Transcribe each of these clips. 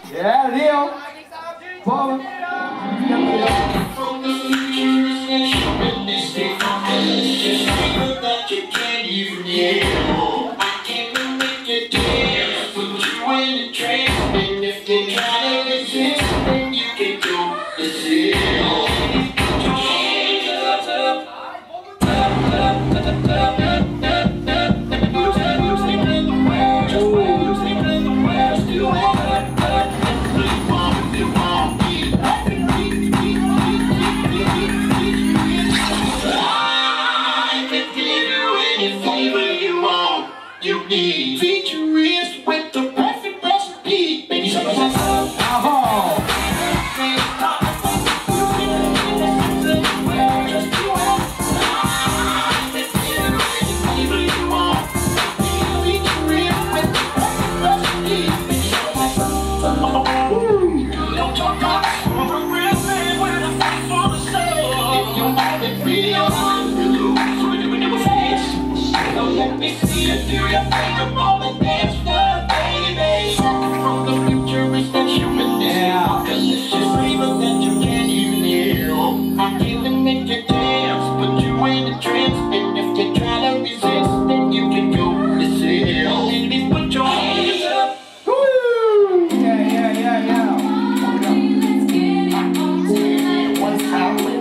Yeah, Leo. Bob. You need features with the perfect recipe. Baby, so let me see you do your thing on the dance floor, baby. From the future is that humanism. Yeah. Cause it's just flavor that you can't even hear. I can make you dance, put you in a trance. And if you try to resist, then you can go to zero. Baby, put your hands up. Woo! Yeah. One time with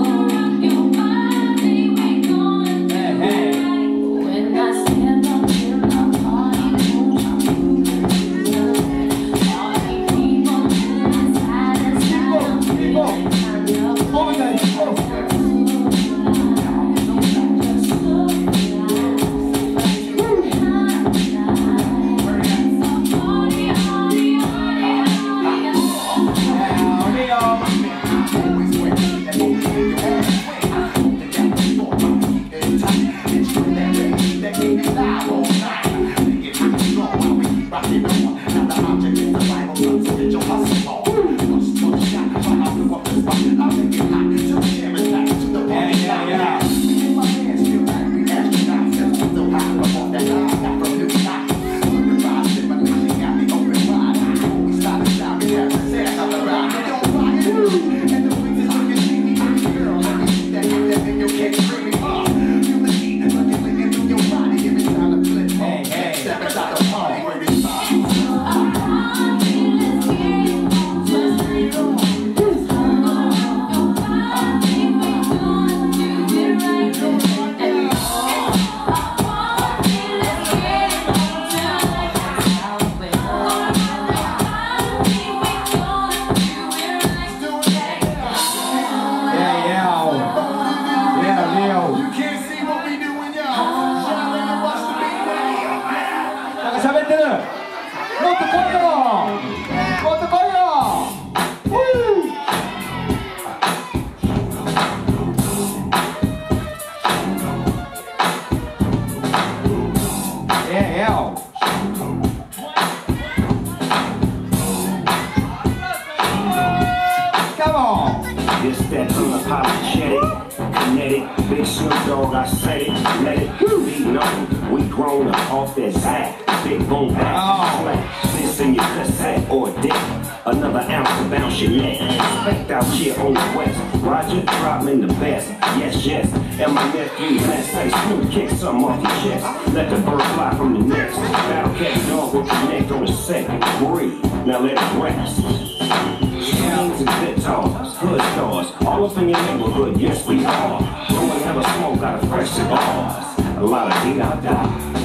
It's that unapologetic, kinetic, big Snoop Dogg, I said it, let it be known. We grown up off that Zach, big boom back, slap, this in your cassette or dick. Another ounce to bounce your neck. Expect out here on the west. Roger, drop in the best. Yes. And my nephew, let's say Snoop, kick some off your chest. Let the bird fly from the nest. Battle cat dog with your neck on the second. Breathe, now let it rest. Strings and guitars, hood stars, all up in your neighborhood, yes we are. No one ever smoked out of fresh cigars. A lot of dee-da-da.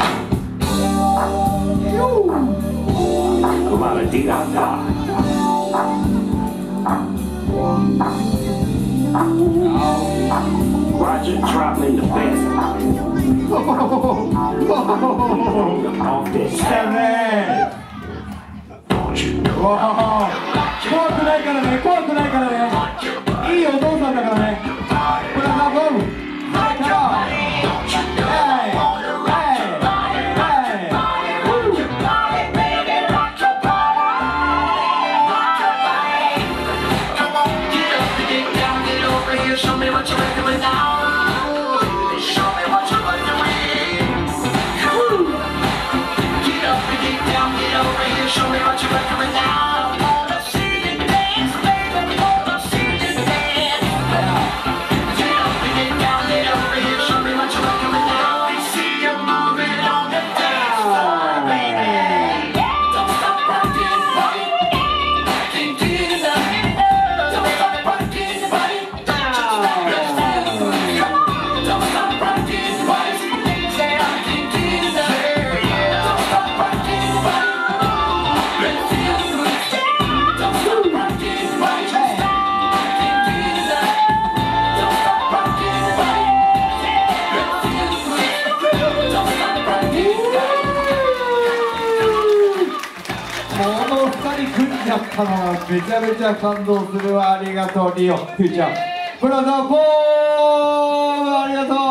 A lot of dee-da-da. Roger, drop in the best. Off this Seven. 怖くないからね、怖くないからね。いいお父さんだからね。これはボム。 Show me what you're doing now. Show me what you're doing. Get up and get down, get over here. Show me what you're doing now. ちゃったな。めちゃめちゃ感動するわ。ありがとうリオフューチャーブラザーボール、ありがとう。